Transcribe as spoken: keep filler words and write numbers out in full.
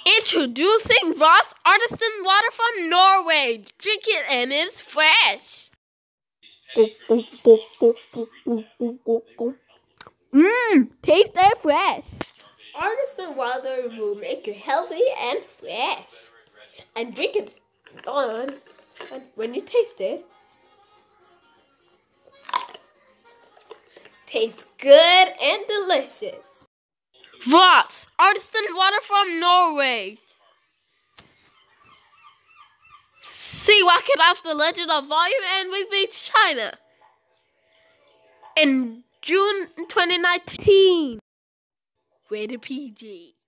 Introducing Voss artisan water from Norway. Drink it and it's fresh. Mmm, taste and fresh. Artisan water will make you healthy and fresh. And drink it on. And when you taste it, tastes good and delicious. Voss, artisan water from Norway. See, walking off the legend of volume, and we beat China in June twenty nineteen. Rated P G.